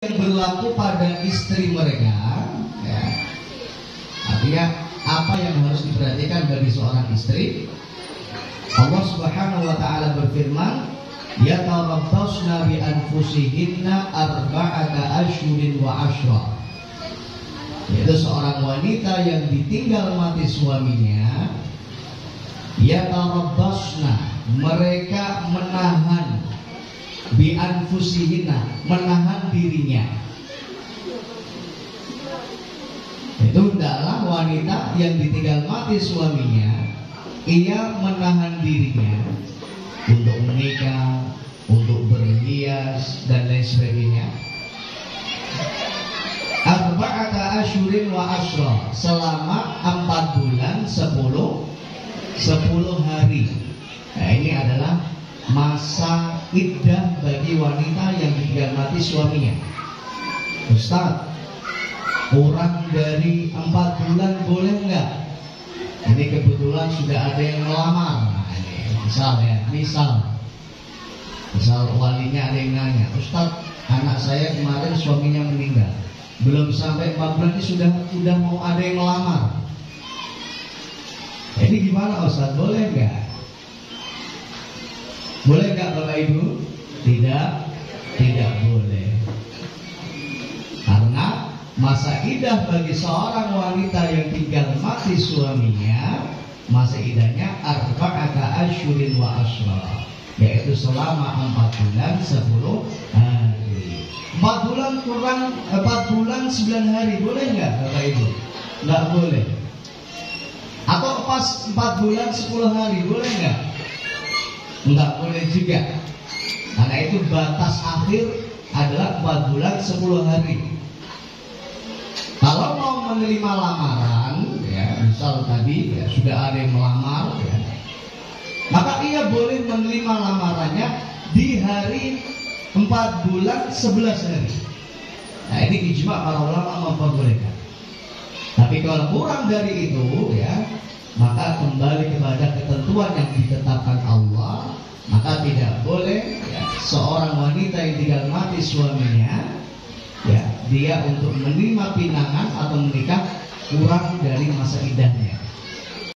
yang berlaku pada istri mereka, ya. Artinya apa yang harus diperhatikan bagi seorang istri? Allah Subhanahu wa taala berfirman, yatarabbasna bi anfusihinna arba'ata asyhurin wa asyra. Yaitu seorang wanita yang ditinggal mati suaminya, yatarabbasna, mereka menahan, bi anfusihinna, menahan dirinya. Itu adalah wanita yang ditinggal mati suaminya, ia menahan dirinya untuk menikah, untuk berhias dan lain sebagainya. Arba'ata asyhurin wa asyra, selama 4 bulan 10 hari. Nah, ini adalah masa iddah bagi wanita yang ditinggal mati suaminya. Ustaz, kurang dari 4 bulan boleh nggak? Ini kebetulan sudah ada yang melamar. Nah, ini misal walinya ada yang nanya, Ustaz, anak saya kemarin suaminya meninggal, belum sampai 4 bulan ini sudah mau ada yang melamar. Ini gimana Ustaz, boleh nggak? Boleh nggak Bapak Ibu? Tidak boleh. Karena masa idah bagi seorang wanita yang tinggal mati suaminya, masa idahnya arba'ata asyhurin wa asyra, yaitu selama 4 bulan 10 hari. 4 bulan kurang 4 bulan 9 hari, boleh nggak Bapak Ibu? Nggak boleh. Atau pas 4 bulan 10 hari, boleh nggak? Nggak boleh juga. Karena itu batas akhir adalah 4 bulan 10 hari. Kalau mau menerima lamaran, ya, misal tadi ya, sudah ada yang melamar, ya, maka ia boleh menerima lamarannya di hari 4 bulan 11 hari. Nah, ini ijma para ulama memperbolehkan. Tapi kalau kurang dari itu, ya, maka kembali kepada ketentuan yang ditetapkan Allah. Maka tidak boleh, ya, seorang wanita yang tinggal mati suaminya, ya, dia untuk menerima pinangan atau menikah kurang dari masa iddahnya.